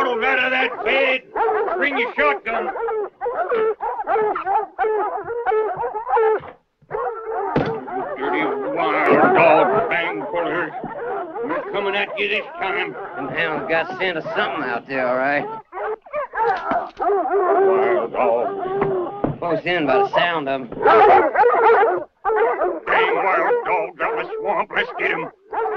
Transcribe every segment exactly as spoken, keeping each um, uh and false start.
Move out of that bed. Bring your shotgun. Dirty wild dog, bang pullers. We're coming at you this time. Them hounds got scent of something out there, all right. Wild dog. Close in by the sound of them. Dang wild dogs out of the swamp. Let's get him.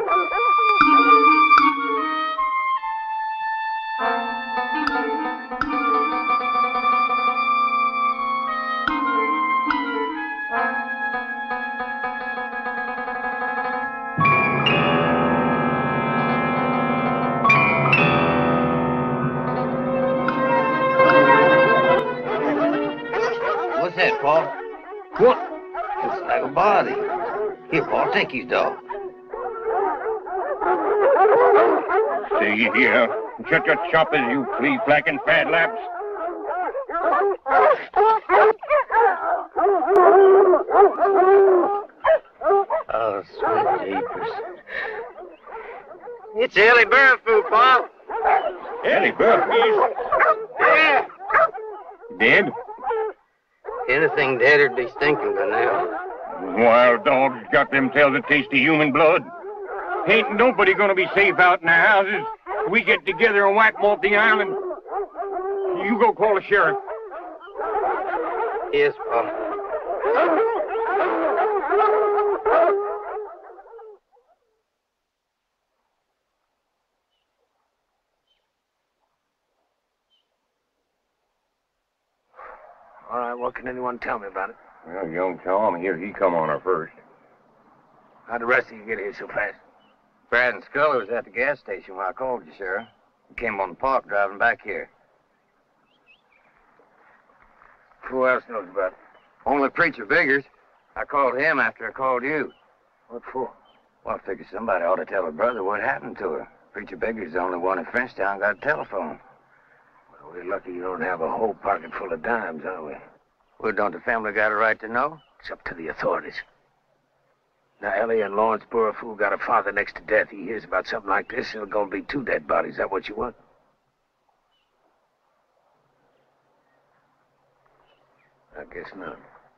What's that, Paul? What? Looks like a body. Here, Paul, take his dog. Stay here. Shut your choppers, you flea-flacking fat laps. Oh, sweet jeepers. It's Ellie Burrifors, Paul. Ellie Burrifors? Yeah. Dead? Anything dead'd be stinking by now. Wild dogs got them tails that taste of human blood. Ain't nobody gonna be safe out in their houses. We get together and wipe them off the island. You go call the sheriff. Yes, Paul. All right, what can anyone tell me about it? Well, young Tom here, he come on her first. How'd the rest of you get here so fast? Brad and Scully was at the gas station when I called you, Sheriff. We came on the park driving back here. Who else knows about it? Only Preacher Biggers. I called him after I called you. What for? Well, I figured somebody ought to tell her brother what happened to her. Preacher Biggers' the only one in Frenchtown got a telephone. Well, we're lucky you don't have a whole pocket full of dimes, aren't we? Well, don't the family got a right to know? It's up to the authorities. Now, Ellie and Lawrence Burrifors got a father next to death. He hears about something like this, there's gonna be two dead bodies. Is that what you want? I guess not.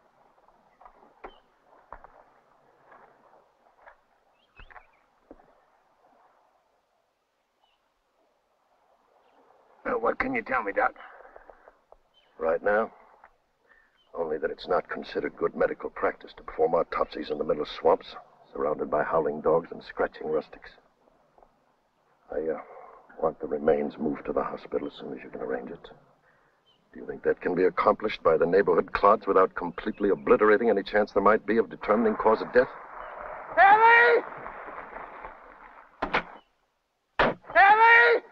Well, what can you tell me, Doc? Right now, only that it's not considered good medical practice to perform autopsies in the middle of swamps, surrounded by howling dogs and scratching rustics. I uh, want the remains moved to the hospital as soon as you can arrange it. Do you think that can be accomplished by the neighborhood clods without completely obliterating any chance there might be of determining cause of death? Ellie! Ellie!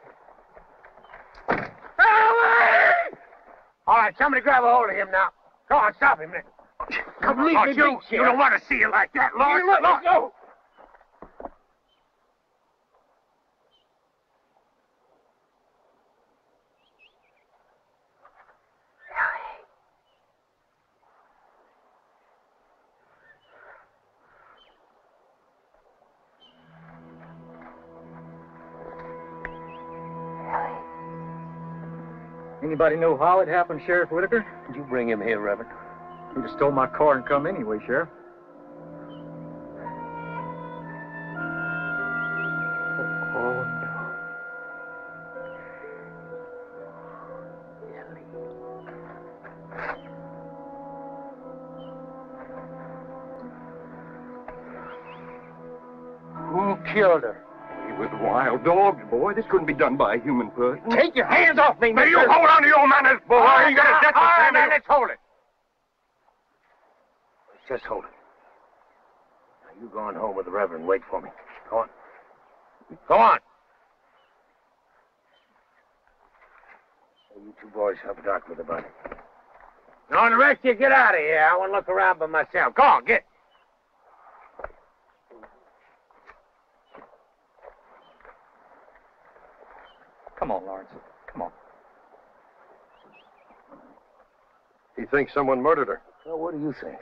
Ellie! All right, somebody grab a hold of him now. Go on, stop him. Come leave Oh, me you, be, you don't want to see you like that, Lawrence. Let me go. Anybody know how it happened, Sheriff Whitaker? Did you bring him here, Reverend? He'd have stole my car and come anyway, Sheriff. Oh, no. Who killed her? We were wild dogs, boy. This couldn't be done by a human person. Take your hands off me, Now, mister. you hold on to your manners, boy. All You got a death all right, family. now, let's hold it. Just hold it. Now, you go on home with the Reverend. Wait for me. Go on. Go on. Hey, you two boys help Doc with the body. Now, the rest of you get out of here. I want to look around by myself. Go on, get. Come on, Lawrence. Come on. He thinks someone murdered her. Well, what do you think?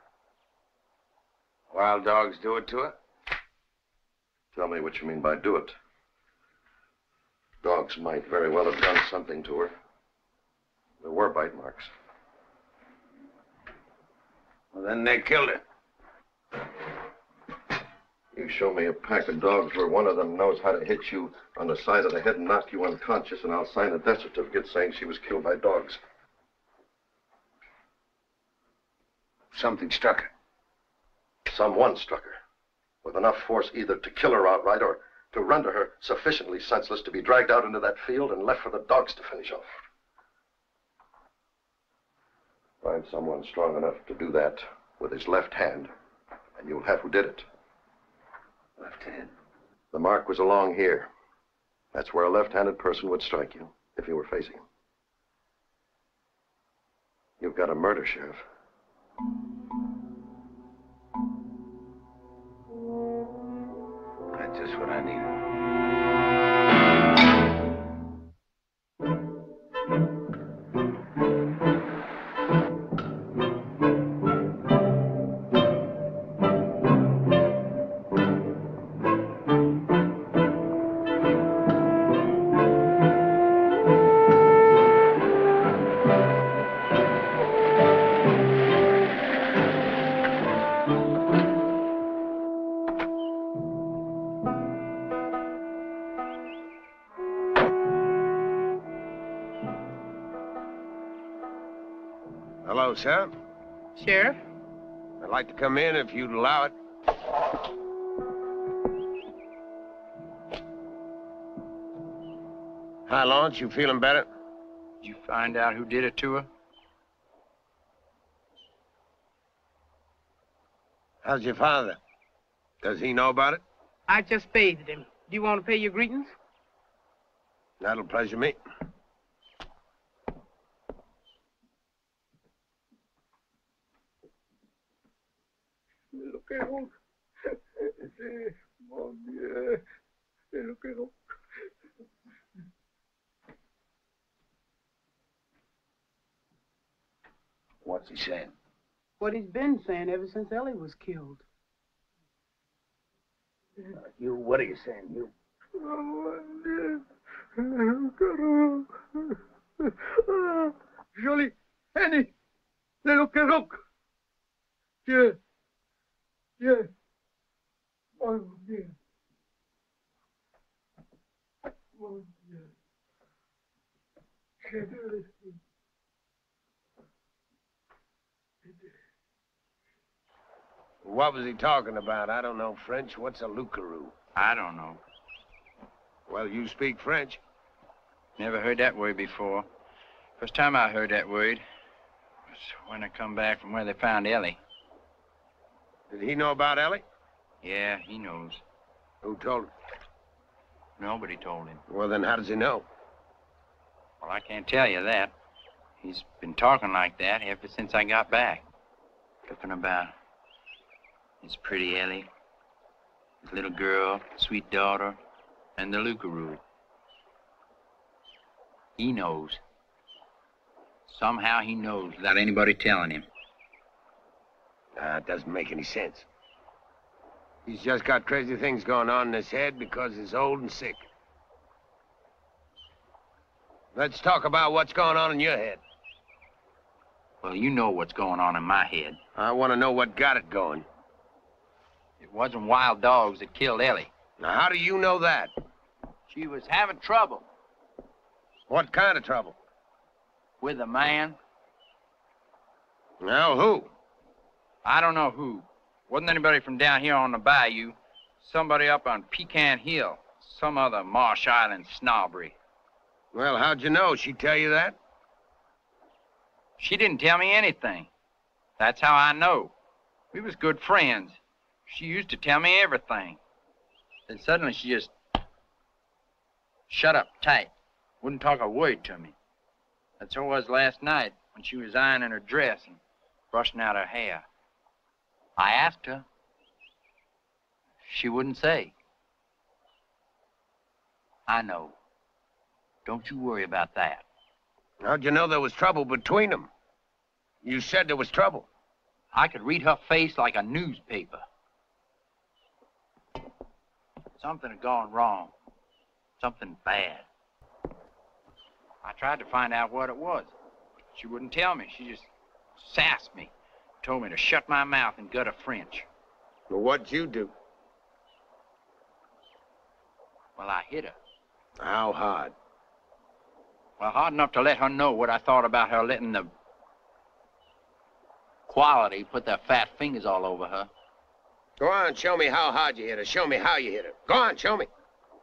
Wild dogs do it to her? Tell me what you mean by do it. Dogs might very well have done something to her. There were bite marks. Well, then they killed her. You show me a pack of dogs where one of them knows how to hit you on the side of the head and knock you unconscious, and I'll sign a death certificate saying she was killed by dogs. Something struck her. Someone struck her with enough force either to kill her outright or to render her sufficiently senseless to be dragged out into that field and left for the dogs to finish off. Find someone strong enough to do that with his left hand, and you'll have who did it. Left hand? The mark was along here. That's where a left-handed person would strike you if you were facing him. You've got a murder, Sheriff. That's just what I needed. Hello, sir. Sheriff? I'd like to come in if you'd allow it. Hi, Lawrence. You feeling better? Did you find out who did it to her? How's your father? Does he know about it? I just bathed him. Do you want to pay your greetings? That'll pleasure me. Lo quiero. Sí, mon Dieu. Lo quiero. What's he saying? What he's been saying ever since Ellie was killed. Uh, you, what are you saying, you? Oh, mon Dieu. Lo quiero. Ah, Jolie. Henny. Lo quiero. Yeah. Yeah. Mon Dieu. Mon Dieu. Je veux le What was he talking about? I don't know French. What's a loup-garou? I don't know. Well, you speak French. Never heard that word before. First time I heard that word was when I come back from where they found Ellie. Did he know about Ellie? Yeah, he knows. Who told him? Nobody told him. Well, then how does he know? Well, I can't tell you that. He's been talking like that ever since I got back. Talking about his pretty Ellie, his little girl, sweet daughter, and the loup-garou. He knows. Somehow he knows without anybody telling him. Ah, it doesn't make any sense. He's just got crazy things going on in his head because he's old and sick. Let's talk about what's going on in your head. Well, you know what's going on in my head. I want to know what got it going. It wasn't wild dogs that killed Ellie. Now, how do you know that? She was having trouble What kind of trouble? with a man. Now, who? I don't know who. Wasn't anybody from down here on the bayou. Somebody up on Pecan Hill. Some other Marsh Island snobbery. Well, how'd you know? She tell you that? She didn't tell me anything. That's how I know. We was good friends. She used to tell me everything. Then suddenly she just shut up tight. Wouldn't talk a word to me. That's how it was last night when she was ironing her dress and brushing out her hair. I asked her. She wouldn't say. I know. Don't you worry about that. How'd you know there was trouble between them? You said there was trouble. I could read her face like a newspaper. Something had gone wrong. Something bad. tried to find out what it was. She wouldn't tell me. She just sassed me. Told me to shut my mouth and gut a French. Well, what'd you do? Well, I hit her. How hard? Well, hard enough to let her know what I thought about her letting the quality put their fat fingers all over her. Go on, show me how hard you hit her. Show me how you hit her. Go on, show me.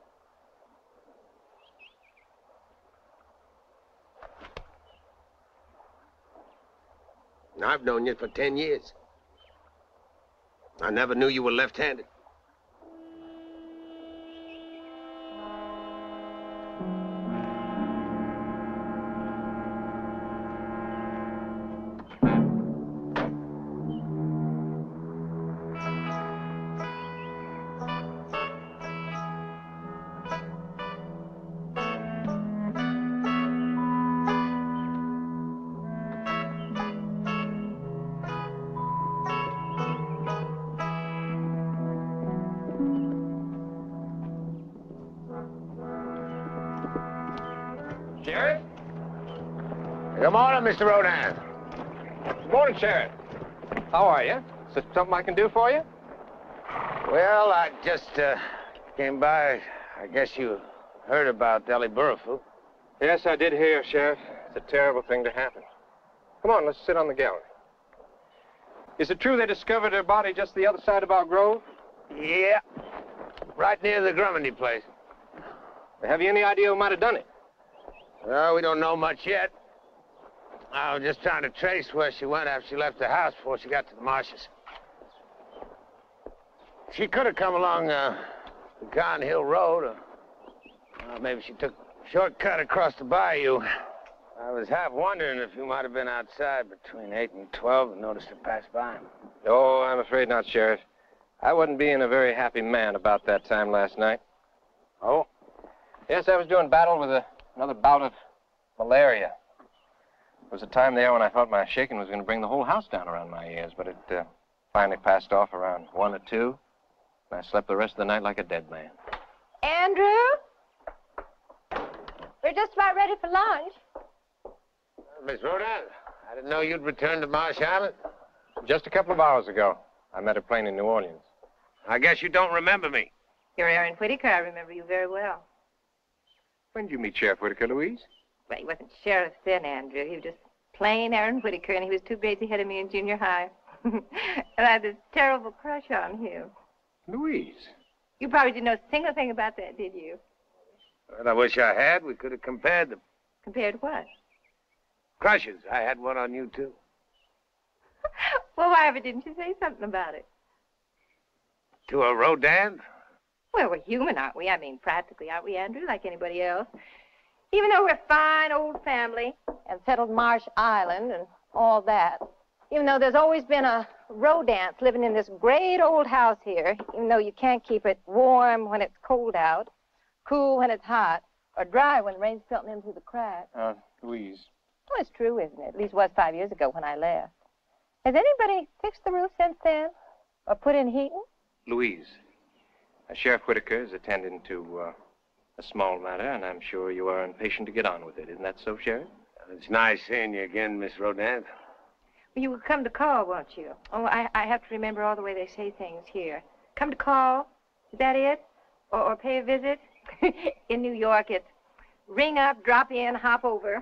I've known you for ten years. I never knew you were left-handed. Sheriff? Good morning, Mister Rodan. Good morning, Sheriff. How are you? Is there something I can do for you? Well, I just uh, came by. I guess you heard about Ellie Burrifors. Yes, I did hear, Sheriff. It's a terrible thing to happen. Come on, let's sit on the gallery. Is it true they discovered her body just the other side of our grove? Yeah, right near the Grummandy place. Have you any idea who might have done it? Well, we don't know much yet. I was just trying to trace where she went after she left the house before she got to the marshes. She could have come along uh, the Con Hill Road, or well, maybe she took a shortcut across the bayou. I was half wondering if you might have been outside between eight and twelve and noticed her pass by. Oh, I'm afraid not, Sheriff. I wasn't being a very happy man about that time last night. Oh? Yes, I was doing battle with a, another bout of malaria. There was a time there when I thought my shaking was going to bring the whole house down around my ears, but it uh, finally passed off around one or two, and I slept the rest of the night like a dead man. Andrew? We're just about ready for lunch. Miss Rodan, I didn't know you'd returned to Marsh Island. Just a couple of hours ago, I met a plane in New Orleans. I guess you don't remember me. You're Aaron Whitaker. I remember you very well. When did you meet Sheriff Whitaker, Louise? Well, he wasn't sheriff then, Andrew. He was just plain Aaron Whitaker, and he was two grades ahead of me in junior high. And I had this terrible crush on him. Louise? You probably didn't know a single thing about that, did you? Well, I wish I had. We could have compared them. Compared what? Crushes. I had one on you, too. Well, why ever didn't you say something about it? To a Rodan? Well, we're human, aren't we? I mean, practically, aren't we, Andrew, like anybody else? Even though we're a fine old family and settled Marsh Island and all that, even though there's always been a rodance living in this great old house here, even though you can't keep it warm when it's cold out, cool when it's hot, or dry when the rain's filtering in through the cracks. Uh, Louise. Well, it's true, isn't it? At least it was five years ago when I left. Has anybody fixed the roof since then? Or put in heating? Louise, uh, Sheriff Whitaker is attending to uh, a small matter, and I'm sure you are impatient to get on with it. Isn't that so, Sheriff? Well, it's nice seeing you again, Miss Rodan. Well, you will come to call, won't you? Oh, I, I have to remember all the way they say things here. Come to call? Is that it? Or, or pay a visit? In New York, it's ring up, drop in, hop over.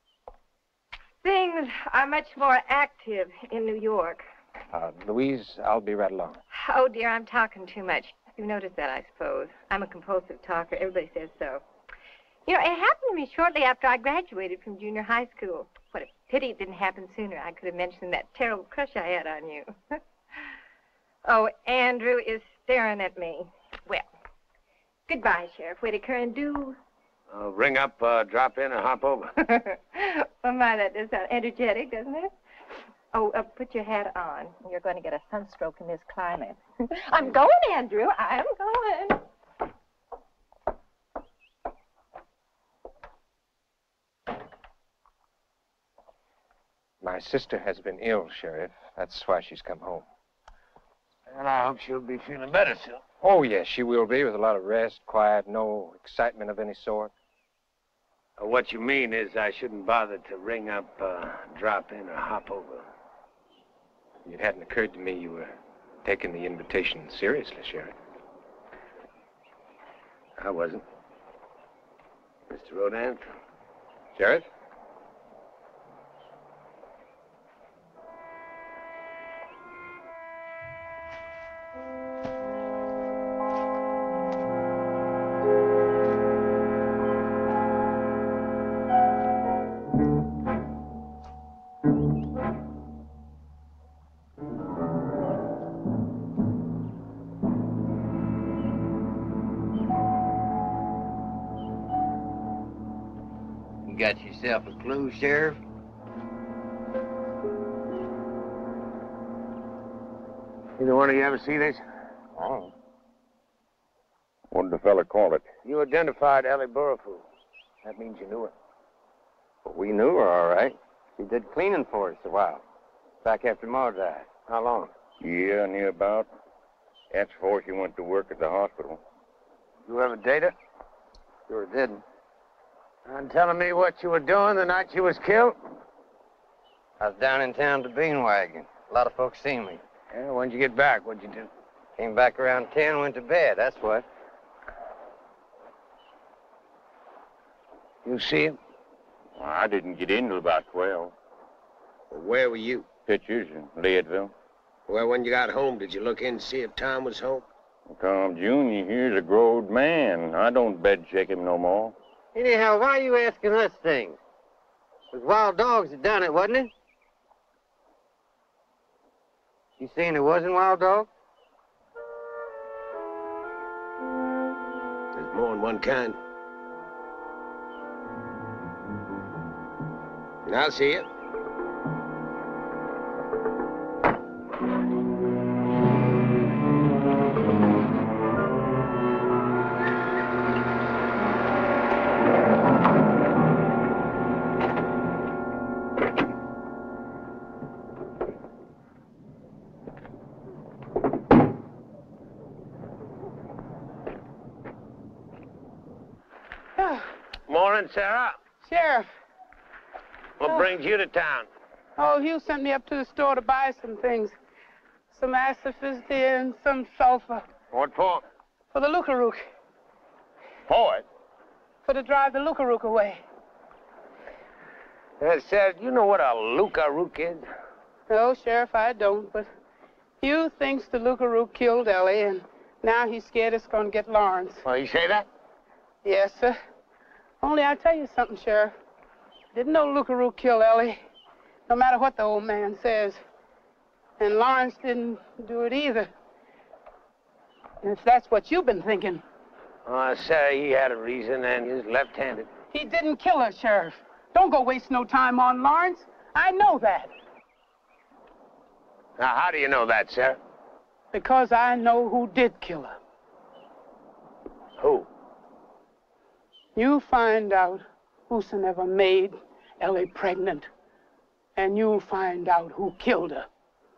Things are much more active in New York. Uh, Louise, I'll be right along. Oh, dear, I'm talking too much. You've noticed that, I suppose. I'm a compulsive talker. Everybody says so. You know, it happened to me shortly after I graduated from junior high school. What a pity it didn't happen sooner. I could have mentioned that terrible crush I had on you. Oh, Andrew is staring at me. Well, goodbye, Sheriff Whitaker, and do... Uh, ring up, uh, drop in, and hop over. Oh, my, that does sound energetic, doesn't it? Oh, uh, put your hat on. You're going to get a sunstroke in this climate. I'm going, Andrew. I'm going. My sister has been ill, Sheriff. That's why she's come home. And I hope she'll be feeling better soon. Oh, yes, she will be, with a lot of rest, quiet, no excitement of any sort. Uh, what you mean is I shouldn't bother to ring up, uh, drop in, or hop over. It hadn't occurred to me you were taking the invitation seriously, Sheriff. I wasn't. Mister Rodan? Sheriff? You got yourself a clue, Sheriff? Either one of you ever see this? Oh. What did the fella call it? You identified Ellie Burrifors. That means you knew her. Well, we knew her, all right. She did cleaning for us a while. Back after Ma died. How long? Yeah, near about. That's before she went to work at the hospital. You ever date her? Sure didn't. And telling me what you were doing the night she was killed? I was down in town to bean wagon. A lot of folks seen me. Yeah, when'd you get back? What'd you do? Came back around ten, went to bed, that's what. You see him? Well, I didn't get in till about twelve. Well, where were you? Pictures in Leadville. Well, when you got home, did you look in to see if Tom was home? Tom Junior here's a growed man. I don't bed shake him no more. Anyhow, why are you asking us things? It was wild dogs that done it, wasn't it? You saying it wasn't wild dogs? There's more than one kind. I'll see you. Morning, Sarah. Sheriff. What Oh. brings you to town? Oh, Hugh sent me up to the store to buy some things. Some acids and some sulfur. What for? For the Lucarook. For it? For to drive the Lucarook away. Uh, Sarah, do you know what a Lucarook is? No, Sheriff, I don't, but Hugh thinks the Lucarook killed Ellie, and now he's scared it's going to get Lawrence. Oh, you say that? Yes, sir. Only I tell you something, Sheriff. Didn't no Lucarook kill Ellie, no matter what the old man says. And Lawrence didn't do it either. If that's what you've been thinking. Oh, Sarah, he had a reason, and he was left-handed. He didn't kill her, Sheriff. Don't go waste no time on Lawrence. I know that. Now, how do you know that, Sarah? Because I know who did kill her. Who? You find out whosoever made Ellie pregnant, and you'll find out who killed her.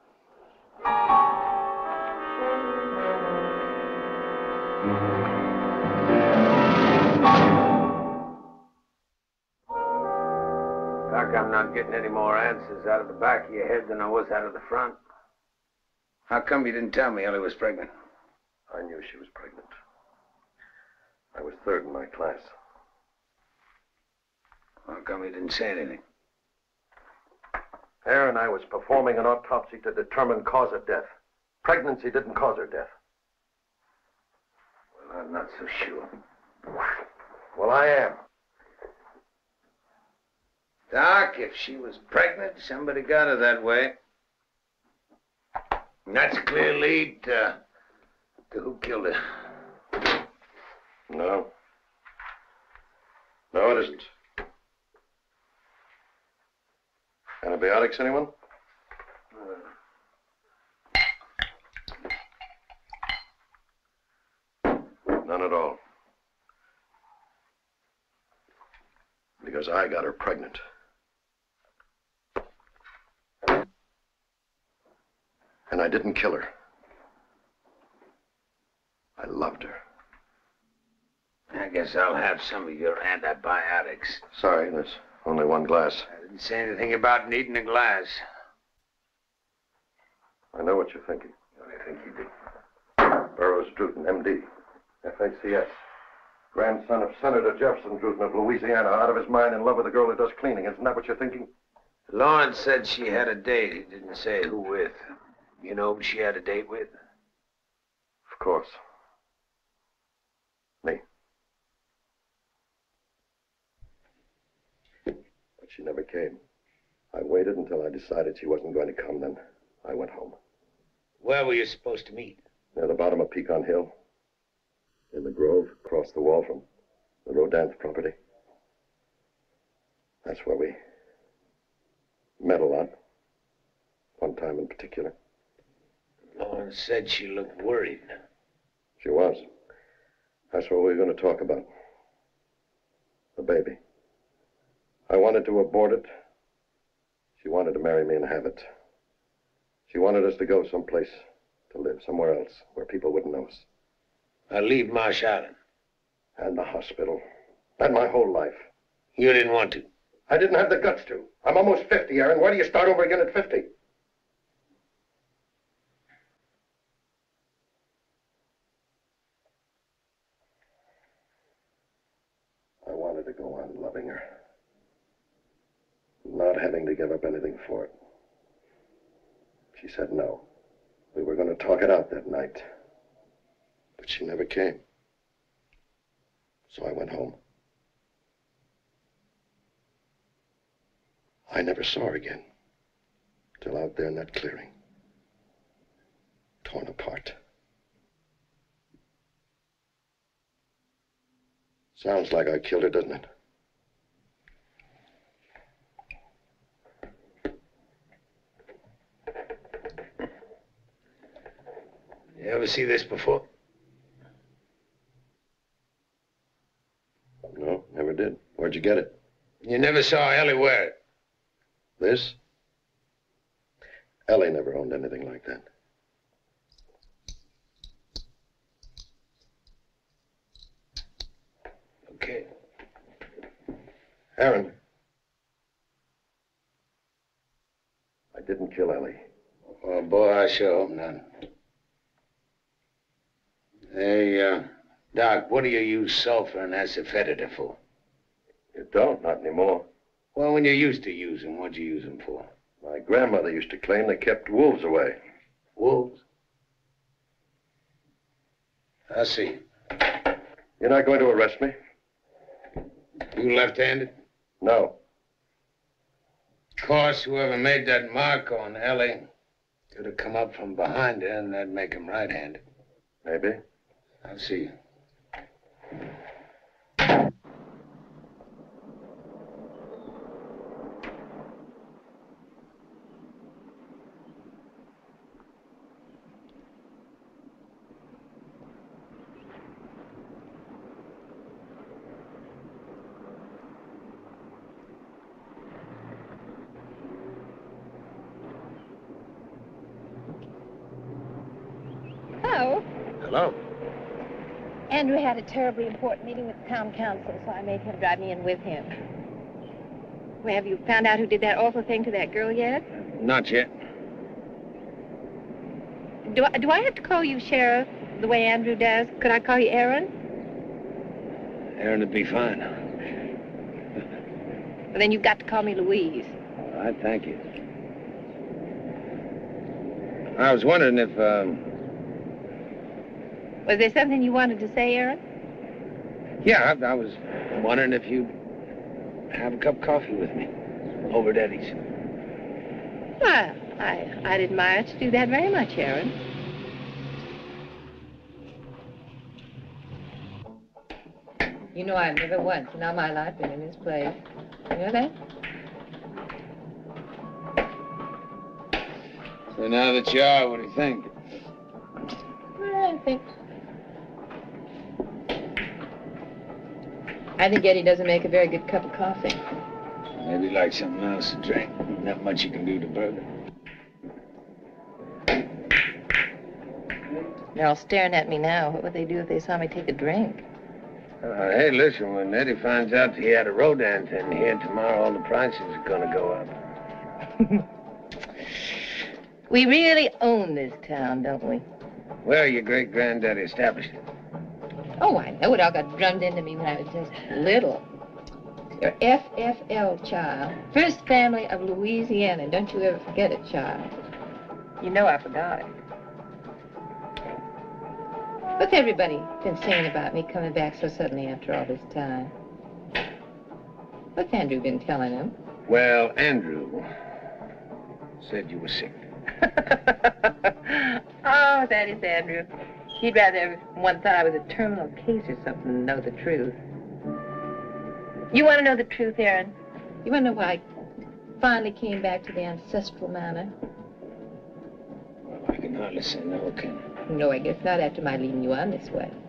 Doc, I'm not getting any more answers out of the back of your head than I was out of the front. How come you didn't tell me Ellie was pregnant? I knew she was pregnant. I was third in my class. How come you didn't say anything? Aaron, I was performing an autopsy to determine cause of death. Pregnancy didn't cause her death. Well, I'm not so sure. Well, I am. Doc, if she was pregnant, somebody got her that way. And that's a clear lead to, to who killed her. No. No, it isn't. Antibiotics, anyone? None at all. Because I got her pregnant. And I didn't kill her. I loved her. I guess I'll have some of your antibiotics. Sorry, there's only one glass. I didn't say anything about needing a glass. I know what you're thinking. What do you think you do? Burroughs Drutan, M D, F A C S. Grandson of Senator Jefferson Drutan of Louisiana, out of his mind in love with a girl who does cleaning. Isn't that what you're thinking? Lawrence said she had a date. He didn't say who with. You know who she had a date with? Of course. Me. But she never came. I waited until I decided she wasn't going to come, then I went home. Where were you supposed to meet? Near the bottom of Pecan Hill. In the grove, across the wall from the Rodin's property. That's where we met a lot. One time in particular. Lawrence said she looked worried. She was. That's what we were going to talk about. The baby. I wanted to abort it. She wanted to marry me and have it. She wanted us to go someplace to live, somewhere else, where people wouldn't know us. I'll leave Marsh Island. And the hospital. And my whole life. You didn't want to. I didn't have the guts to. I'm almost fifty, Aaron. Why do you start over again at fifty? I wanted to go on loving her. Not having to give up anything for it. She said no. We were going to talk it out that night. But she never came. So I went home. I never saw her again. Till out there in that clearing. Torn apart. Sounds like I killed her, doesn't it? You ever see this before? No, never did. Where'd you get it? You never saw Ellie wear it? This? Ellie never owned anything like that. Okay. Aaron. I didn't kill Ellie. Oh, boy, I sure hope not. Hey, uh, Doc, what do you use sulfur and asafoetida for? You don't, not anymore. Well, when you used to use them, what'd you use them for? My grandmother used to claim they kept wolves away. Wolves? I see. You're not going to arrest me? You left-handed? No. Of course, whoever made that mark on Ellie could have come up from behind her, and that'd make him right-handed. Maybe. I'll see you. Hello. Hello. Andrew had a terribly important meeting with the town council, so I made him drive me in with him. Well, have you found out who did that awful thing to that girl yet? Not yet. Do I, do I have to call you Sheriff the way Andrew does? Could I call you Aaron? Aaron would be fine. Well, then you've got to call me Louise. All right, thank you. I was wondering if, um... Was there something you wanted to say, Aaron? Yeah, I, I was wondering if you'd have a cup of coffee with me over at Eddie's. Well, I, I'd admire to do that very much, Aaron. You know I've never once in all my life been in this place. You know that? So now that you are, what do you think? Well, I think... I think Eddie doesn't make a very good cup of coffee. Maybe like something else to drink. Not much you can do to burger. They're all staring at me now. What would they do if they saw me take a drink? Uh, hey, listen, when Eddie finds out he had a rodent in here tomorrow, all the prices are gonna go up. We really own this town, don't we? Well, your great-granddaddy established it. Oh, I know it all got drummed into me when I was just little. Your F F L, child. First family of Louisiana. Don't you ever forget it, child. You know I forgot it. What's everybody been saying about me coming back so suddenly after all this time? What's Andrew been telling them? Well, Andrew said you were sick. Oh, that is Andrew. He'd rather everyone thought I was a terminal case or something than know the truth. You want to know the truth, Aaron? You want to know why I finally came back to the ancestral manor? Well, I can hardly say no, can I? No, I guess not after my leading you on this way.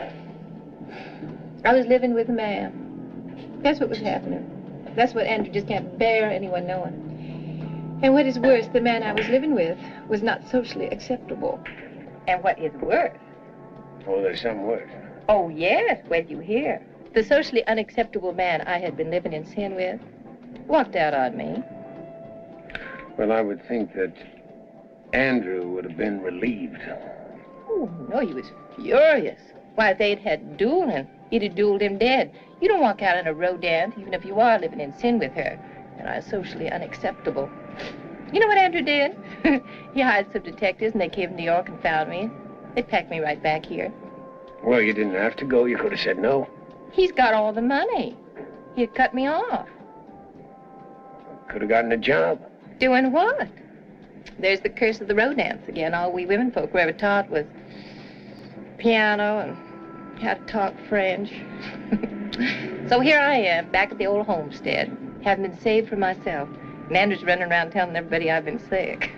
I was living with a man. That's what was happening. That's what Andrew just can't bear anyone knowing. And what is worse, the man I was living with was not socially acceptable. And what is worse? Oh, there's something worse. Oh, yes, well, you hear. The socially unacceptable man I had been living in sin with walked out on me. Well, I would think that Andrew would have been relieved. Oh, no, he was furious. Why, if they'd had dueling, he'd have dueled him dead. You don't walk out on a rodent, even if you are living in sin with her, and are socially unacceptable. You know what Andrew did? He hired some detectives, and they came to New York and found me. They packed me right back here. Well, you didn't have to go. You could have said no. He's got all the money. He'd cut me off. Could have gotten a job. Doing what? There's the curse of the rodents again. All we women folk were ever taught was piano and how to talk French. So here I am, back at the old homestead, having been saved for myself. And Andrew's running around telling everybody I've been sick.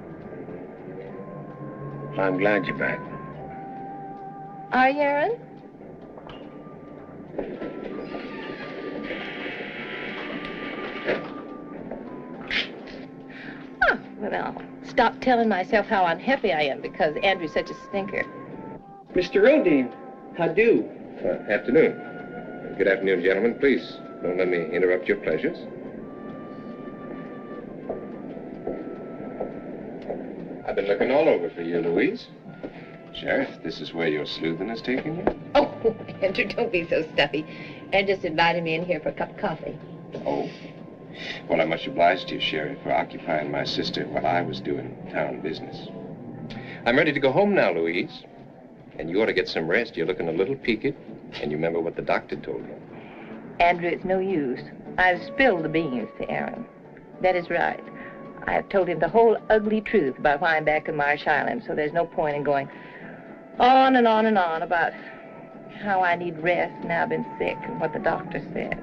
I'm glad you're back. Are you, Aaron? Oh, well, I'll stop telling myself how unhappy I am because Andrew's such a stinker. Mister Rodin, how do? Uh, afternoon. Uh, good afternoon, gentlemen. Please, don't let me interrupt your pleasures. I've been looking all over for you, Louise. Sheriff, this is where your sleuthing has taken you? Oh, Andrew, don't be so stuffy. Ed just invited me in here for a cup of coffee. Oh. Well, I'm much obliged to you, Sheriff, for occupying my sister while I was doing town business. I'm ready to go home now, Louise. And you ought to get some rest. You're looking a little peaked. And you remember what the doctor told you. Andrew, it's no use. I've spilled the beans to Aaron. That is right. I have told him the whole ugly truth about why I'm back in Marsh Island, so there's no point in going on and on and on about how I need rest and how I've been sick and what the doctor said.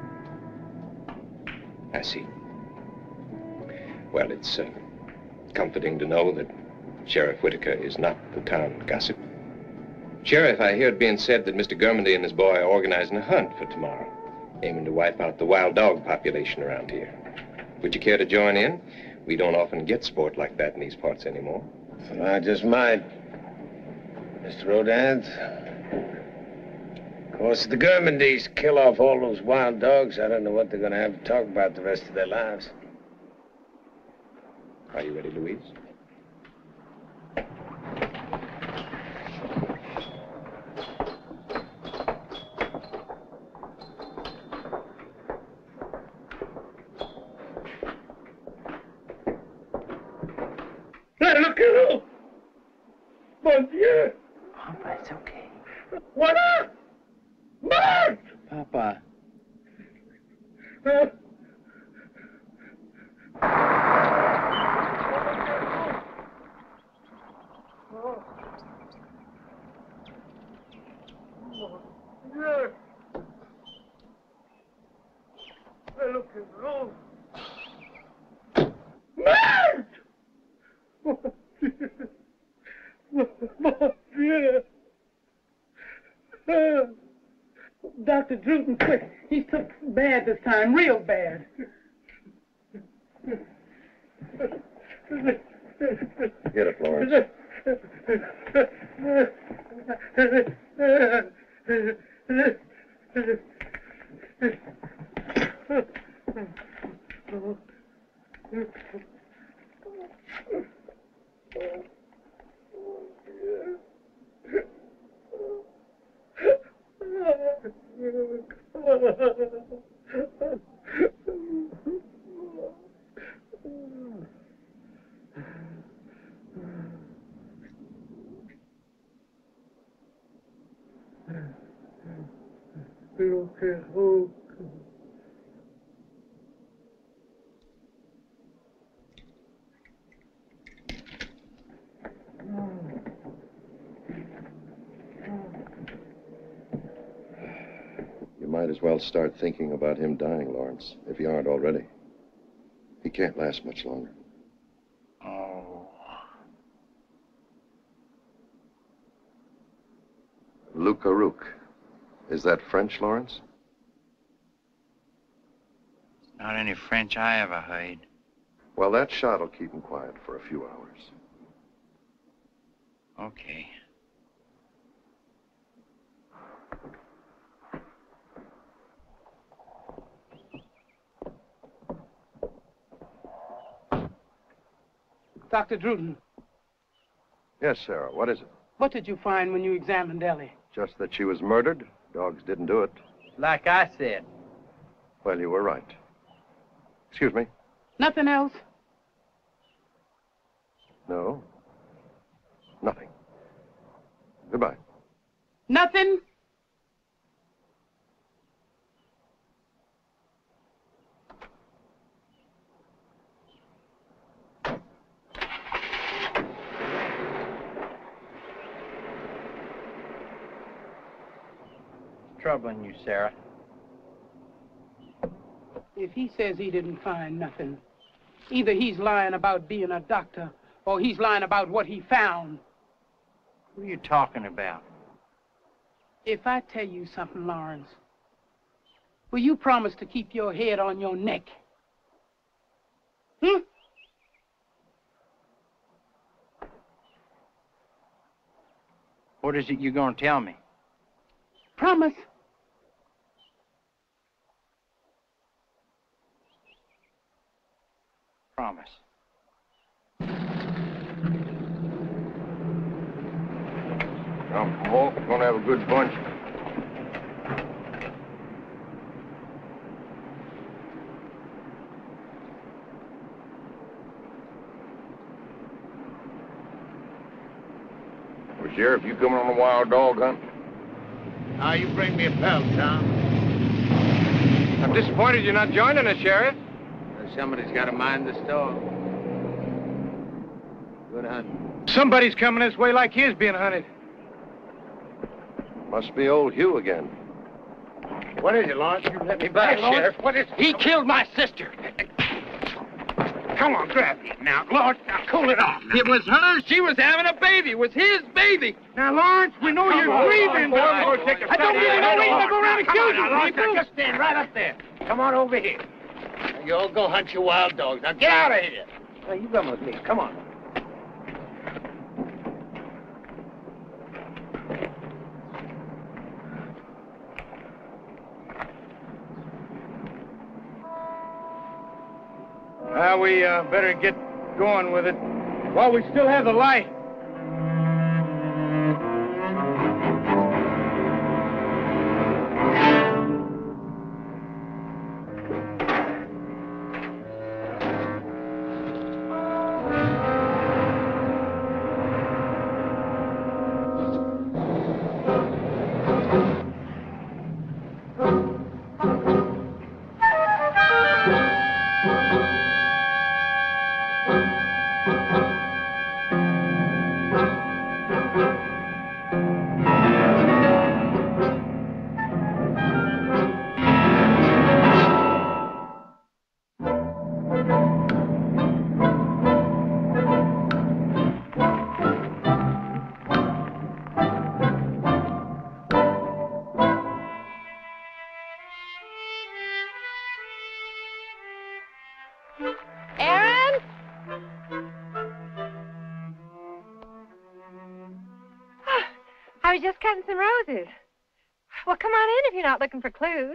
I see. Well, it's uh, comforting to know that Sheriff Whitaker is not the town gossip. Sheriff, I hear it being said that Mister Germandy and his boy are organizing a hunt for tomorrow, aiming to wipe out the wild dog population around here. Would you care to join in? We don't often get sport like that in these parts anymore. Well, I just might. Mister Rodin. Of course, if the Germandys kill off all those wild dogs, I don't know what they're going to have to talk about the rest of their lives. Are you ready, Louise? Hey, look at you! Mon Dieu! Papa, it's okay. Voilà! March! Papa. Uh, yeah. Hey, look at you! March! Mon Dieu! Uh, Doctor Drutan, quick. He's took bad this time, real bad. Get it, Lawrence. You might as well start thinking about him dying, Lawrence, if you aren't already. He can't last much longer. Oh. Loug Garog. Is that French, Lawrence? Not any French I ever heard. Well, that shot'll keep him quiet for a few hours. Okay. Doctor Drutan, Yes, Sarah, what is it? what did you find when you examined Ellie? Just that she was murdered. Dogs didn't do it. Like I said. Well, you were right. Excuse me? Nothing else? No. Nothing. Goodbye. Nothing? Troubling you, Sarah. If he says he didn't find nothing, either he's lying about being a doctor or he's lying about what he found. Who are you talking about? If I tell you something, Lawrence, will you promise to keep your head on your neck? Hmm? What is it you're going to tell me? Promise. Promise. Now, Paul, we're gonna have a good bunch. Well, Sheriff, you coming on a wild dog hunt? Now you bring me a pelt, Tom. I'm disappointed you're not joining us, Sheriff. Somebody's got to mind the store. Good hunt. Somebody's coming this way like he is being hunted. Must be old Hugh again. What is it, Lawrence? You let me back, Hey, Lawrence, Sheriff. what is... He killed my sister. Come on, grab it now. Lawrence, now cool it off. Now. It was her. She was having a baby. It was his baby. Now, Lawrence, we know Come you're on, grieving, boy, but I'm we're gonna going take to a take a I don't need no reason to go around Come on, accusing now, Lawrence, people. now, just stand right up there. Come on over here. You all go hunt your wild dogs. Now, get out of here. Now, you come with me. Come on. Now, we uh, better get going with it while we still have the light. Aaron? I was just cutting some roses. Well, come on in if you're not looking for clues.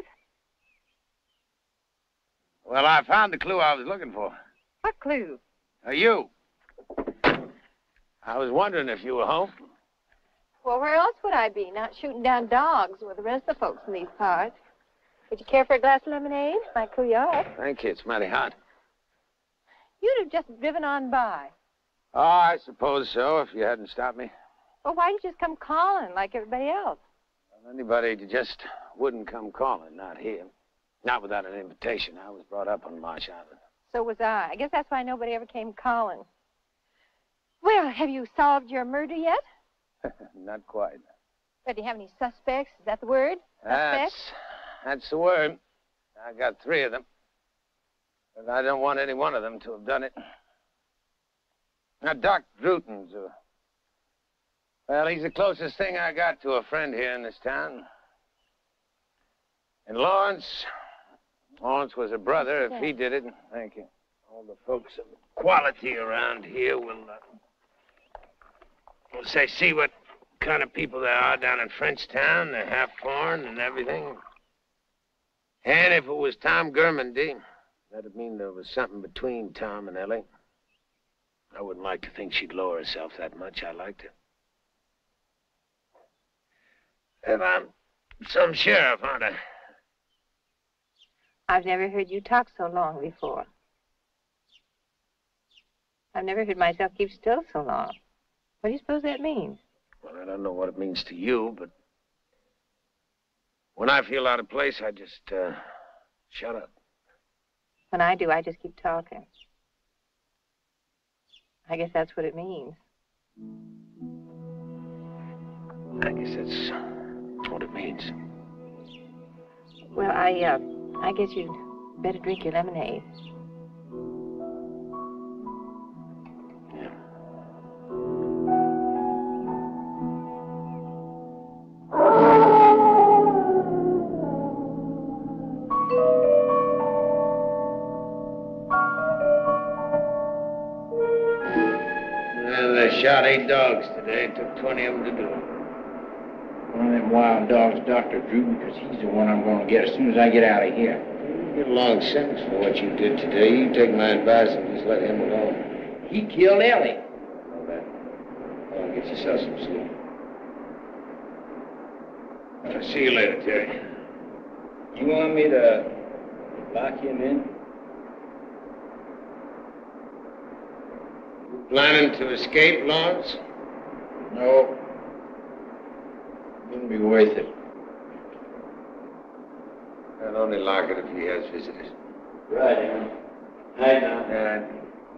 Well, I found the clue I was looking for. What clue? Uh, you. I was wondering if you were home. Well, where else would I be? Not shooting down dogs with the rest of the folks in these parts. Would you care for a glass of lemonade? Might cool you off. Thank you. It's mighty hot. You'd have just driven on by. Oh, I suppose so, if you hadn't stopped me. Well, why didn't you just come calling like everybody else? Well, anybody just wouldn't come calling, not here. Not without an invitation. I was brought up on Marsh Island. So was I. I guess that's why nobody ever came calling. Well, have you solved your murder yet? Not quite. But do you have any suspects? Is that the word? That's, Suspects? that's the word. I got three of them. But I don't want any one of them to have done it. Now, Doc Drutan's, uh, well, he's the closest thing I got to a friend here in this town. And Lawrence, Lawrence was a brother. If he did it, thank you. All the folks of quality around here will, uh, will say, see what kind of people there are down in Frenchtown. They're half foreign and everything. And if it was Tom Germandy, that'd mean there was something between Tom and Ellie. I wouldn't like to think she'd lower herself that much. I liked her. If I'm some sheriff, aren't I? I've never heard you talk so long before. I've never heard myself keep still so long. What do you suppose that means? Well, I don't know what it means to you, but when I feel out of place, I just, uh, shut up. When I do, I just keep talking. I guess that's what it means. I guess that's what it means. Well, I, uh, I guess you'd better drink your lemonade. Yeah. Well, they shot eight dogs today. It took twenty of them to do it. One of them wild dogs, Doctor Drutan, because he's the one I'm going to get as soon as I get out of here. You get a long sentence for what you did today. You take my advice and just let him alone. He killed Ellie. All right. Well, get yourself some sleep. I'll see you later, Terry. You want me to lock him in? You planning to escape, Lawrence? No. Wouldn't be worth it. I'll only lock it if he has visitors. Right, Aaron. Night now. All right.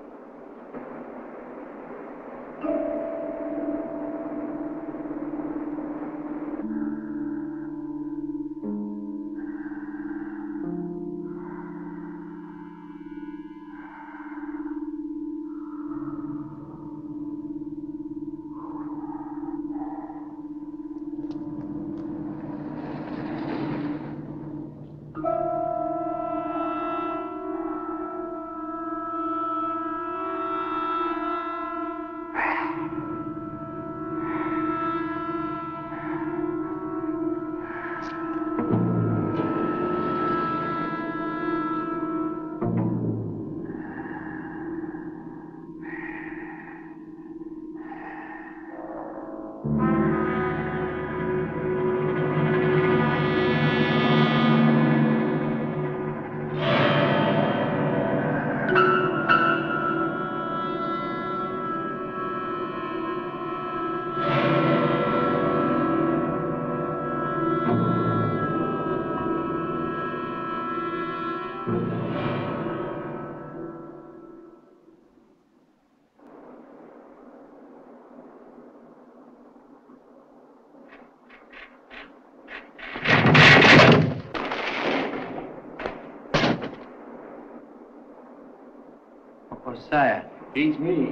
Sire, it's me.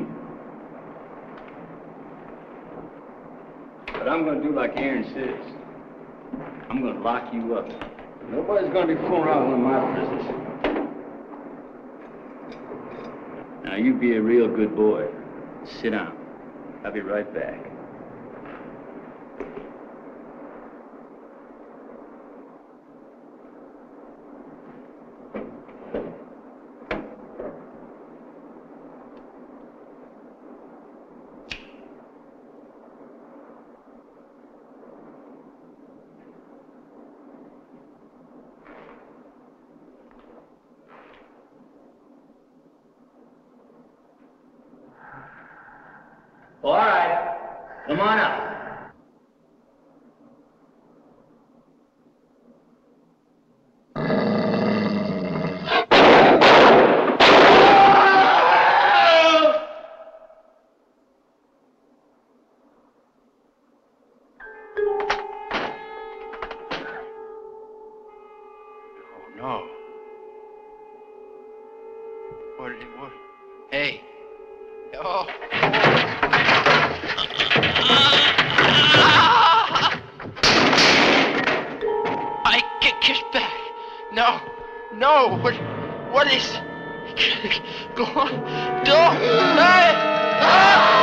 But I'm going to do like Aaron says. I'm going to lock you up. Nobody's going to be fooling around with my business. Now, you be a real good boy. Sit down. I'll be right back. All right. Come on up. No. What did it, what? Hey. Oh. I get kiss back. No. No. What, what is... Go on. Don't. Hey. Ah!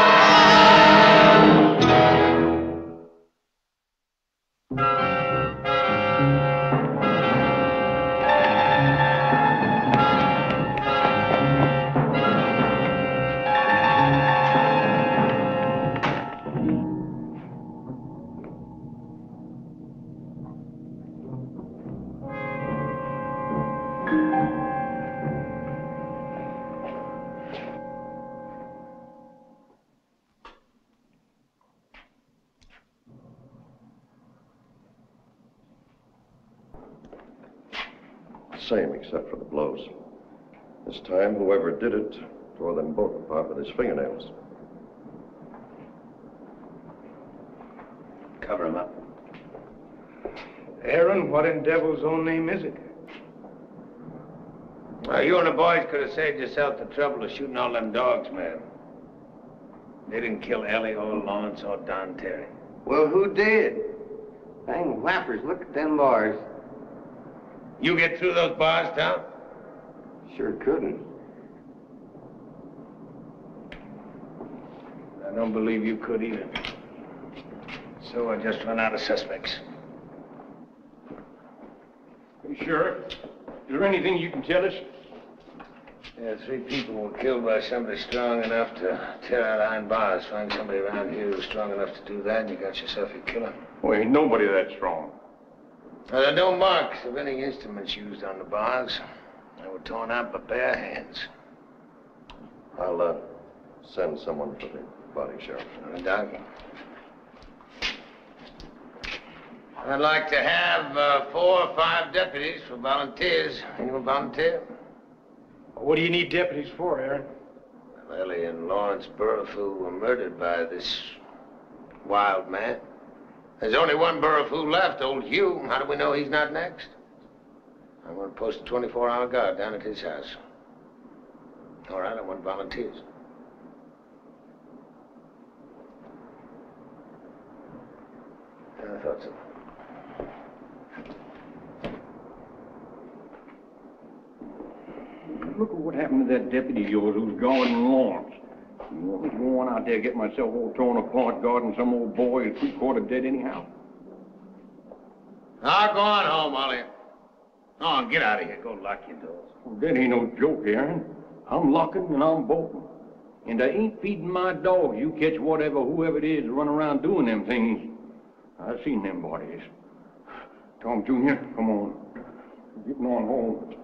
Same except for the blows. This time, whoever did it tore them both apart with his fingernails. Cover him up. Aaron, what in devil's own name is it? Well, you and the boys could have saved yourself the trouble of shooting all them dogs, man. They didn't kill Ellie or Lawrence or Don Terry. Well, who did? Dang whappers, look at them bars. You get through those bars, Tom? Sure couldn't. I don't believe you could either. So I just run out of suspects. Hey, Sheriff, is there anything you can tell us? Yeah, three people were killed by somebody strong enough to tear out iron bars. Find somebody around here who's strong enough to do that, and you got yourself your killer. Well, ain't nobody that strong. Now, there are no marks of any instruments used on the bars. They were torn out by bare hands. I'll, uh, send someone for the body, Sheriff. Uh, Doc. I'd like to have uh, four or five deputies for volunteers. Anyone volunteer? What do you need deputies for, Aaron? Well, Ellie and Lawrence Burrifors were murdered by this wild man. There's only one Burrifors left, old Hugh. How do we know he's not next? I'm going to post a twenty-four hour guard down at his house. All right, I want volunteers. I thought so. Look at what happened to that deputy of yours who's guarding Lawrence. You want me to go on out there and get myself all torn apart guarding some old boy who's three-quarter dead anyhow? Now, go on home, Ollie. Go on, get out of here. Go lock your doors. Well, that ain't no joke, Aaron. I'm locking and I'm bolting. And I ain't feeding my dogs. You catch whatever, whoever it is, run around doing them things. I've seen them bodies. Tom Junior, come on. We're getting on home.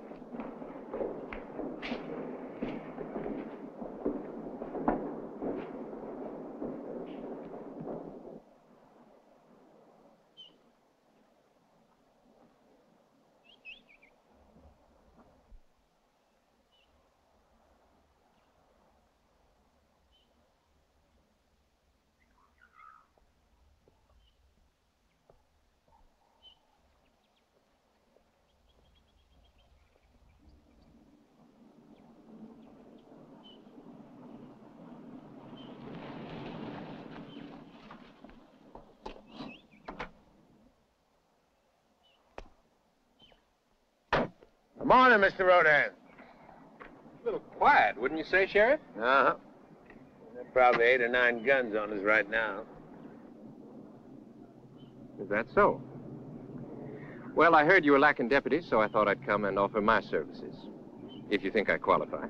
Morning, Mister Rodan. A little quiet, wouldn't you say, Sheriff? Uh-huh. There are probably eight or nine guns on us right now. Is that so? Well, I heard you were lacking deputies, so I thought I'd come and offer my services, if you think I qualify.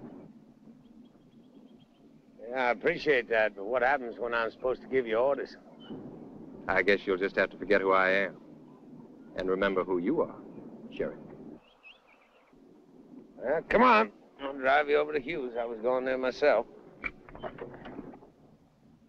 Yeah, I appreciate that, but what happens when I'm supposed to give you orders? I guess you'll just have to forget who I am. And remember who you are, Sheriff. Well, come on. I'll drive you over to Hughes. I was going there myself.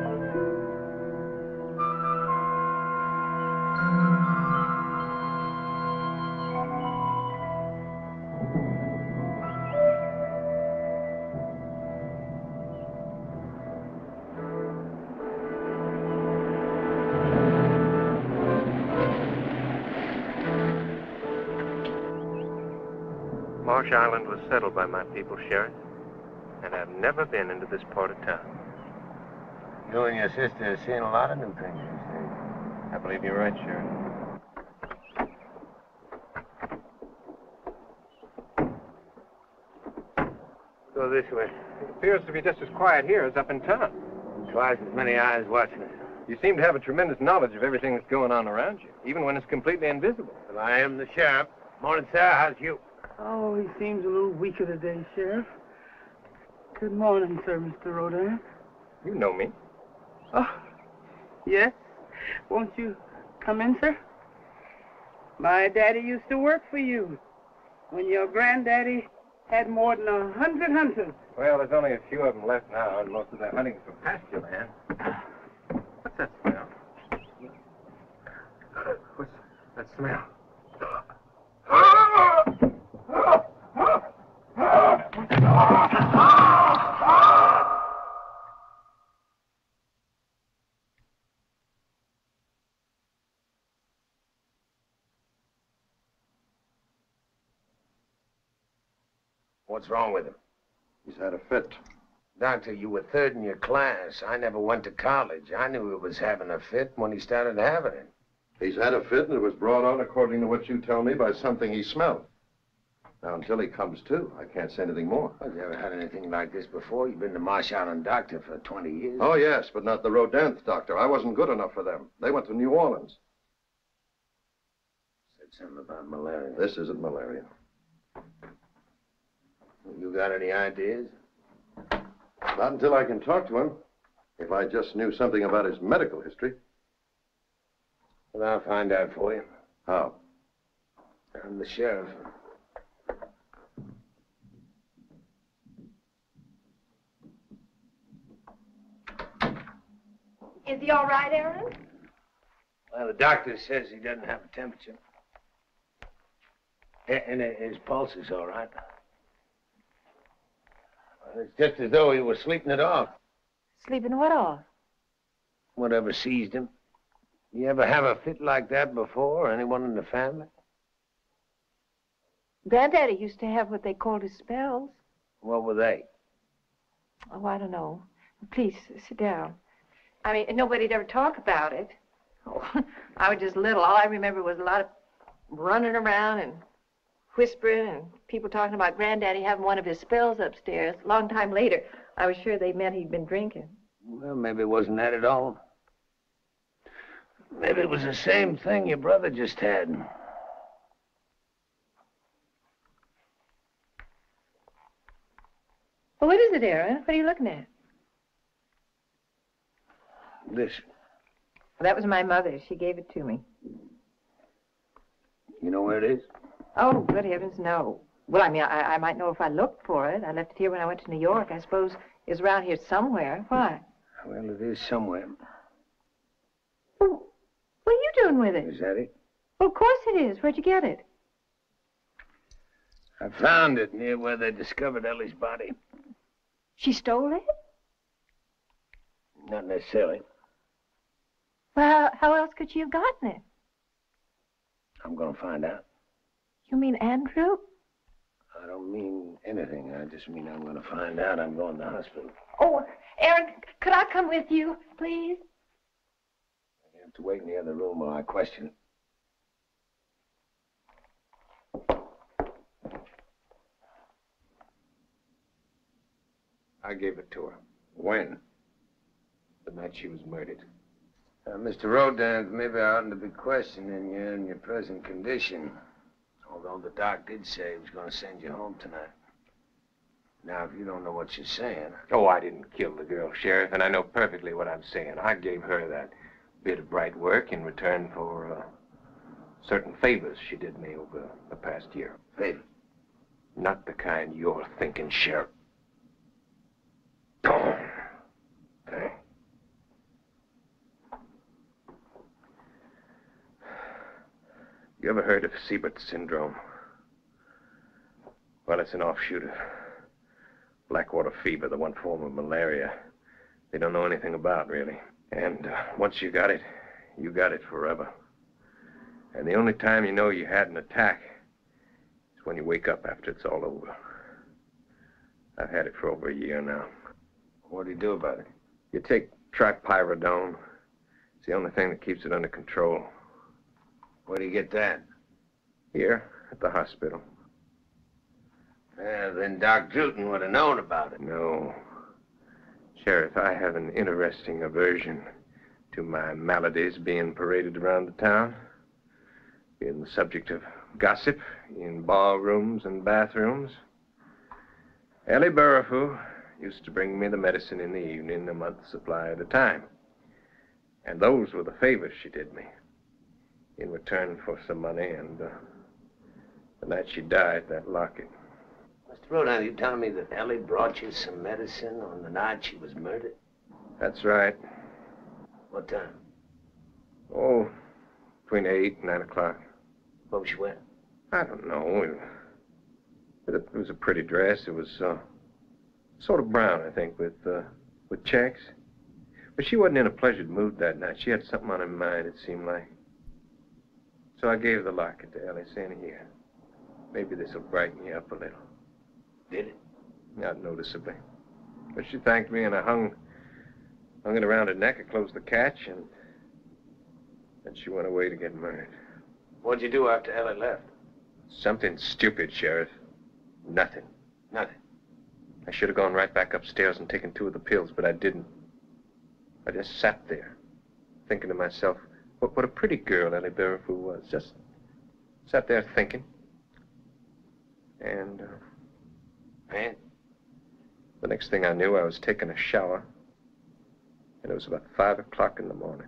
Marsh Island was settled by my people, Sheriff, and I've never been into this part of town. You and your sister have seen a lot of new things these days. I believe you're right, Sheriff. Go this way. It appears to be just as quiet here as up in town. Twice as many eyes watching us. You seem to have a tremendous knowledge of everything that's going on around you, even when it's completely invisible. Well, I am the sheriff. Morning, sir. How's you? Oh, he seems a little weaker today, Sheriff. Good morning, sir, Mister Rodan. You know me. Oh, yes? Won't you come in, sir? My daddy used to work for you when your granddaddy had more than a hundred hunters. Well, there's only a few of them left now, and most of their hunting's from pasture land. What's that smell? What's that smell? What's wrong with him? He's had a fit. Doctor, you were third in your class. I never went to college. I knew he was having a fit when he started having it. He's had a fit, and it was brought on, according to what you tell me, by something he smelled. Now, until he comes to, I can't say anything more. Have you ever had anything like this before? You've been the Marsh Island doctor for twenty years. Oh, yes, but not the Rodin doctor. I wasn't good enough for them. They went to New Orleans. Said something about malaria. This isn't malaria. You got any ideas? Not until I can talk to him. If I just knew something about his medical history. Well, I'll find out for you. How? I'm the sheriff. Is he all right, Aaron? Well, the doctor says he doesn't have a temperature. And his pulse is all right. It's just as though he was sleeping it off. Sleeping what off? Whatever seized him. You ever have a fit like that before? Anyone in the family? Granddaddy used to have what they called his spells. What were they? Oh, I don't know. Please, sit down. I mean, nobody'd ever talk about it. Oh, I was just little. All I remember was a lot of running around and whispering and people talking about Granddaddy having one of his spells upstairs. A long time later, I was sure they meant he'd been drinking. Well, maybe it wasn't that at all. Maybe it was the same thing your brother just had. Well, what is it, Aaron? What are you looking at? This. Well, that was my mother. She gave it to me. You know where it is? Oh, good heavens, no. Well, I mean, I, I might know if I looked for it. I left it here when I went to New York. I suppose it's around here somewhere. Why? Well, it is somewhere. Well, what are you doing with it? Is that it? Well, of course it is. Where'd you get it? I found it near where they discovered Ellie's body. She stole it? Not necessarily. Well, how else could she have gotten it? I'm going to find out. You mean Andrew? I don't mean anything. I just mean I'm going to find out. I'm going to the hospital. Oh, Aaron, could I come with you, please? You have to wait in the other room while I question it. I gave it to her. When? The night she was murdered. Uh, Mister Rodin, maybe I oughtn't to be questioning you in your present condition. Although the doc did say he was going to send you home tonight. Now, if you don't know what you're saying... Oh, I didn't kill the girl, Sheriff, and I know perfectly what I'm saying. I gave her that bit of bright work in return for uh, certain favors she did me over the past year. Favors? Not the kind you're thinking, Sheriff. Okay. You ever heard of Siebert syndrome? Well, it's an offshoot of blackwater fever, the one form of malaria they don't know anything about, really. And uh, once you got it, you got it forever. And the only time you know you had an attack is when you wake up after it's all over. I've had it for over a year now. What do you do about it? You take tripyridone. It's the only thing that keeps it under control. Where do you get that? Here, at the hospital. Well, then Doc Drutan would have known about it. No. Sheriff, I have an interesting aversion to my maladies being paraded around the town, being the subject of gossip in ballrooms and bathrooms. Ellie Burrifors used to bring me the medicine in the evening, a month's supply at a time. And those were the favors she did me, in return for some money, and uh, the night she died, that locket. Mister Rodan, you telling me that Ellie brought you some medicine on the night she was murdered? That's right. What time? Oh, between eight and nine o'clock. What was she wearing? I don't know. It, it was a pretty dress. It was uh, sort of brown, I think, with uh, with checks. But she wasn't in a pleasured mood that night. She had something on her mind, it seemed like. So I gave the locket to Ellie, saying, here, maybe this will brighten you up a little. Did it? Not noticeably. But she thanked me, and I hung, hung it around her neck. I closed the catch, and then she went away to get murdered. What'd you do after Ellie left? Something stupid, Sheriff. Nothing. Nothing. I should have gone right back upstairs and taken two of the pills, but I didn't. I just sat there, thinking to myself, what, what a pretty girl Ellie Burrifors was. Just sat there thinking. And, uh, And? The next thing I knew, I was taking a shower, and it was about five o'clock in the morning.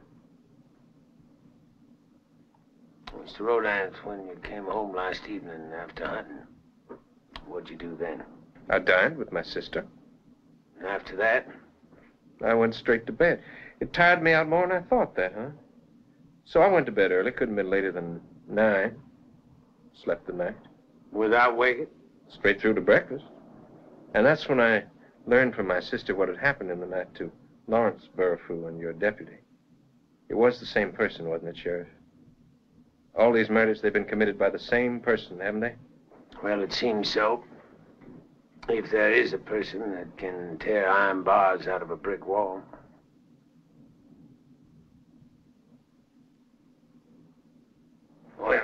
Mister Rodan, when you came home last evening after hunting, what'd you do then? I dined with my sister. And after that? I went straight to bed. It tired me out more than I thought that, huh? So I went to bed early. Couldn't have been later than nine. Slept the night. Without waking? Straight through to breakfast. And that's when I learned from my sister what had happened in the night to Lawrence Burrifors and your deputy. It was the same person, wasn't it, Sheriff? All these murders, they've been committed by the same person, haven't they? Well, it seems so. If there is a person that can tear iron bars out of a brick wall. Well,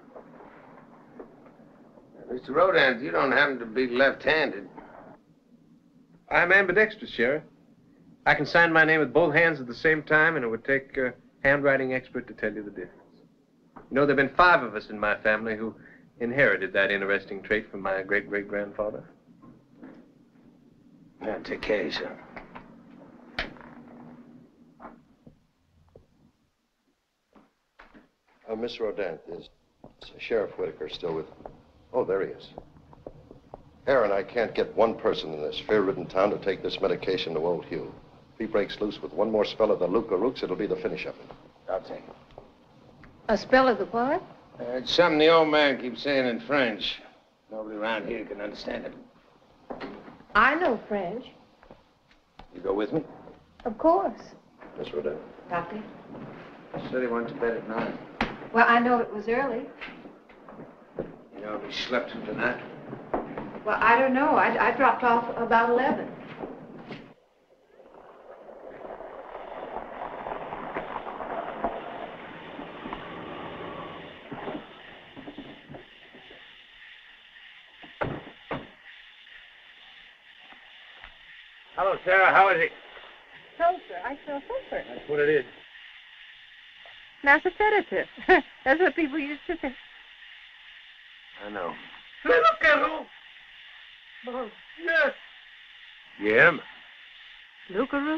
Mister Rodan, you don't happen to be left-handed. I'm ambidextrous, Sheriff. I can sign my name with both hands at the same time, and it would take a handwriting expert to tell you the difference. You know, there have been five of us in my family who inherited that interesting trait from my great-great-grandfather. Now, take care of yourself. Uh, Miss Rodan, is Sheriff Whitaker still with me? Oh, there he is. Aaron, I can't get one person in this fear-ridden town to take this medication to old Hugh. If he breaks loose with one more spell of the Loug Garog, it'll be the finish of him. I'll take it. A spell of the what? Uh, it's something the old man keeps saying in French. Nobody around here can understand it. I know French. You go with me? Of course. Miss Rodan. Doctor? He said he went to bed at nine. Well, I know it was early. You know if he slept through the night? Well, I don't know. I, I dropped off about eleven. Hello, Sarah. How is he? No, sir. I feel sulfur. That's what it is. That's a sedative. That's what people used to say. I know. Loug Garog. Oh, yes. Yeah? Loug Garog?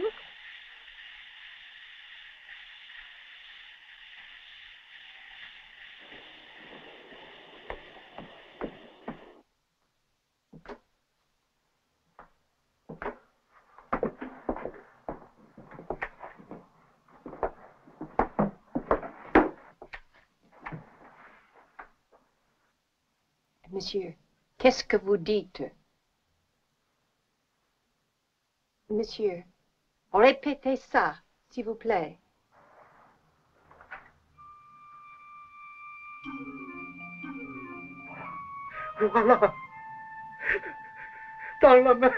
Monsieur, qu'est-ce que vous dites? Monsieur, répétez ça, s'il vous plaît. Voilà. Dans la main.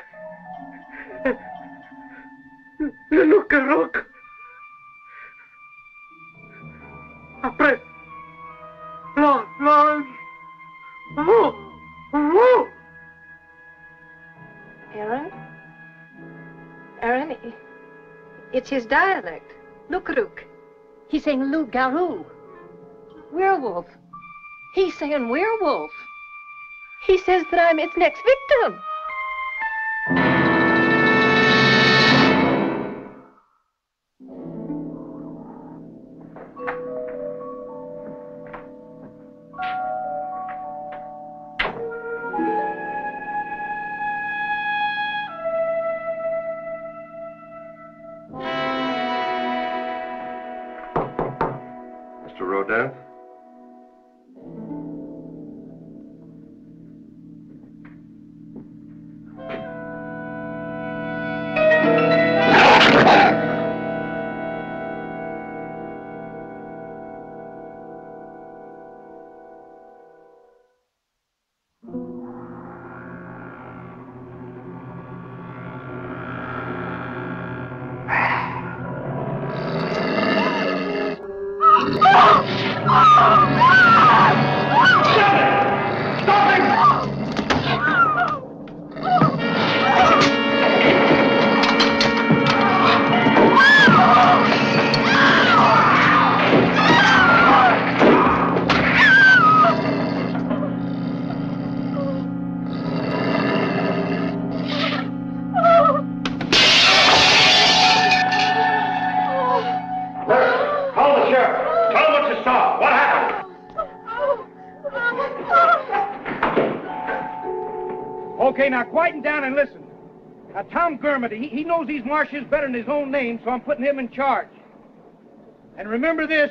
Le Loug Garog. Après. Là, là. Oh, oh. Aaron? Aaron, it's his dialect. Loug Garog. He's saying Loug Garog. Werewolf. He's saying werewolf. He says that I'm its next victim. Mister Rodin? Okay, now quieten down and listen. Now, Tom Gurmity, he, he knows these marshes better than his own name, so I'm putting him in charge. And remember this,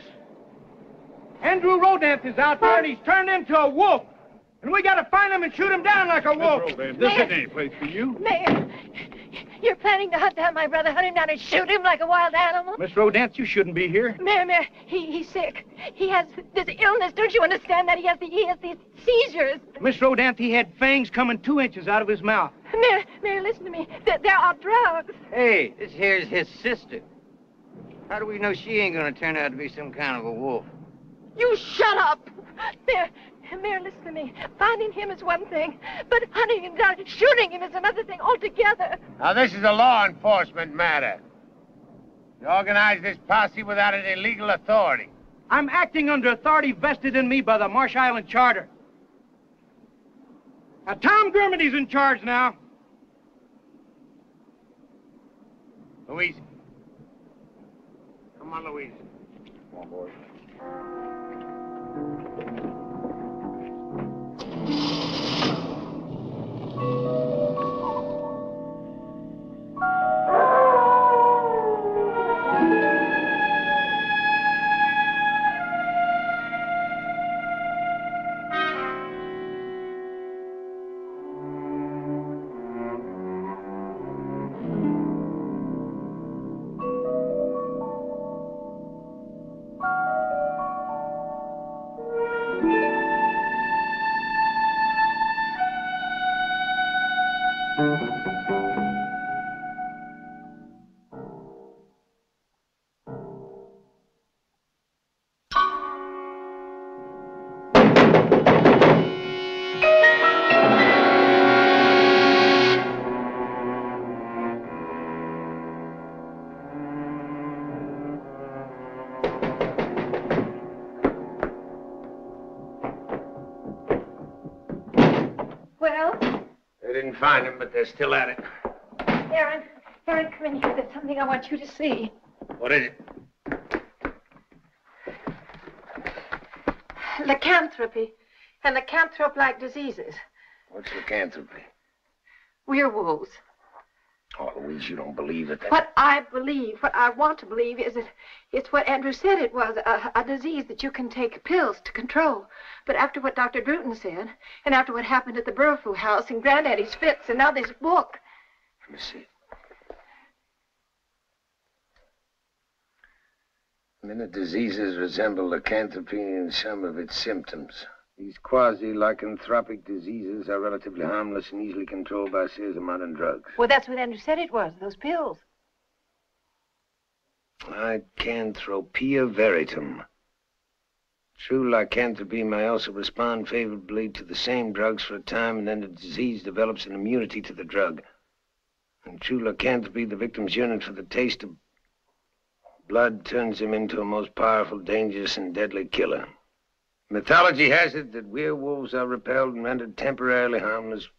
Andrew Rodant is out there, and he's turned into a wolf. And we gotta find him and shoot him down like a wolf. Miss Rodant, this isn't any place for you. Mayor, you're planning to hunt down my brother, hunt him down and shoot him like a wild animal? Miss Rodant, you shouldn't be here. Mayor, Mayor, he, he's sick. He has this illness. Don't you understand that? He has, the, he has these seizures. Miss Rodant, he had fangs coming two inches out of his mouth. Mayor, Mayor, listen to me. There, there are drugs. Hey, this here's his sister. How do we know she ain't gonna turn out to be some kind of a wolf? You shut up. Mayor, Mayor, listen to me. Finding him is one thing, but hunting him down, shooting him is another thing altogether. Now, this is a law enforcement matter. You organize this posse without any legal authority. I'm acting under authority vested in me by the Marsh Island Charter. Now, Tom Gurmity's in charge now. Louise. Come on, Louise. Come on, boys. Find him, but they're still at it. Aaron, Aaron, come in here. There's something I want you to see. What is it? Lycanthropy and lycanthrope-like diseases. What's lycanthropy? Werewolves. Oh, Louise, you don't believe it. What I believe, what I want to believe, is that it's what Andrew said it was, a, a disease that you can take pills to control. But after what Doctor Drutan said, and after what happened at the Burrifors house, and Granddaddy's fits, and now this book... Let me see. Many diseases resemble lycanthropy in some of its symptoms. These quasi-lycanthropic diseases are relatively harmless and easily controlled by a series of modern drugs. Well, that's what Andrew said it was, those pills. Lycanthropia veritum. True lycanthropy may also respond favorably to the same drugs for a time, and then the disease develops an immunity to the drug. In true lycanthropy, the victim's yearning for the taste of blood turns him into a most powerful, dangerous, and deadly killer. Mythology has it that werewolves are repelled and rendered temporarily harmless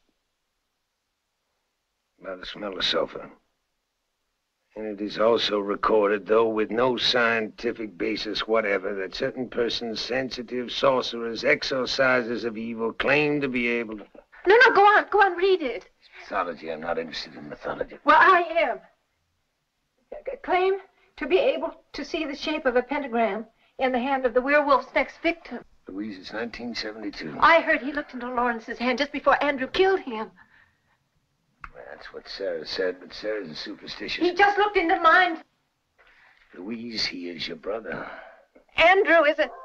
by the smell of sulfur. And it is also recorded, though with no scientific basis whatever, that certain persons, sensitive, sorcerers, exorcisers of evil, claim to be able to... No, no, go on, go on, read it. Mythology, I'm not interested in mythology. Well, I am. Claim to be able to see the shape of a pentagram in the hand of the werewolf's next victim. Louise, it's nineteen seventy-two. I heard he looked into Lawrence's hand just before Andrew killed him. That's what Sarah said, but Sarah's a superstitious... He just looked into mine. Louise, he is your brother. Andrew is a...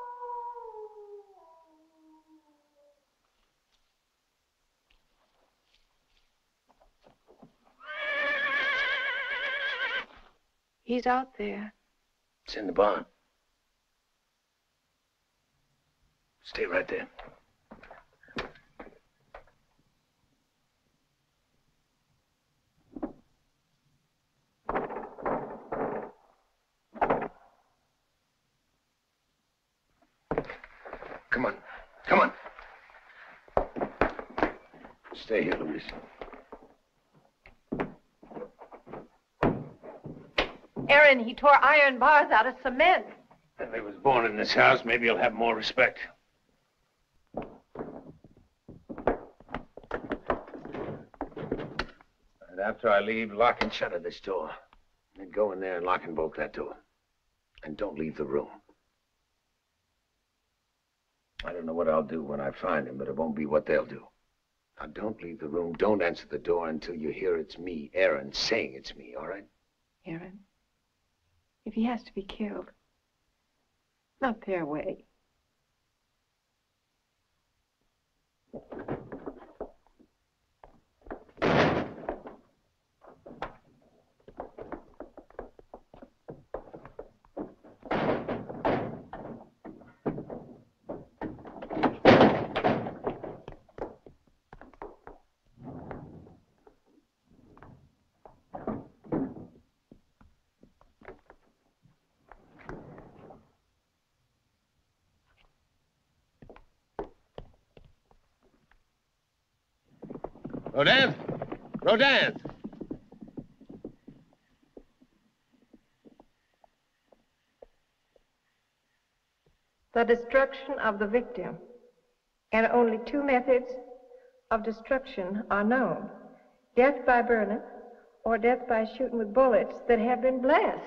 He's out there. It's in the barn. Stay right there. Come on. Come on. Stay here, Louise. Aaron, he tore iron bars out of cement. If he was born in this house, maybe he'll have more respect. And after I leave, lock and shutter this door. Then go in there and lock and bolt that door. And don't leave the room. I don't know what I'll do when I find him, but it won't be what they'll do. Now, don't leave the room. Don't answer the door until you hear it's me, Aaron, saying it's me, all right? Aaron, if he has to be killed, not their way. Rodan! Rodan! The destruction of the victim. And only two methods of destruction are known. Death by burning or death by shooting with bullets that have been blessed.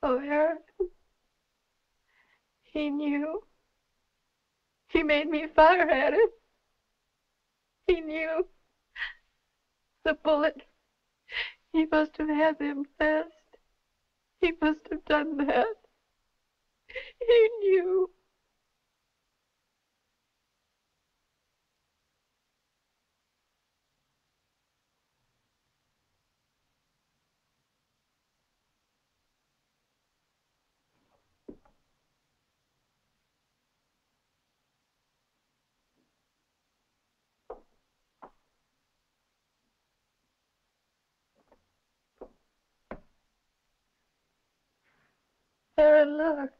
Oh, Aaron. He knew. He made me fire at it. He knew. The bullet. He must have had them fast. He must have done that. He knew. Aaron, look.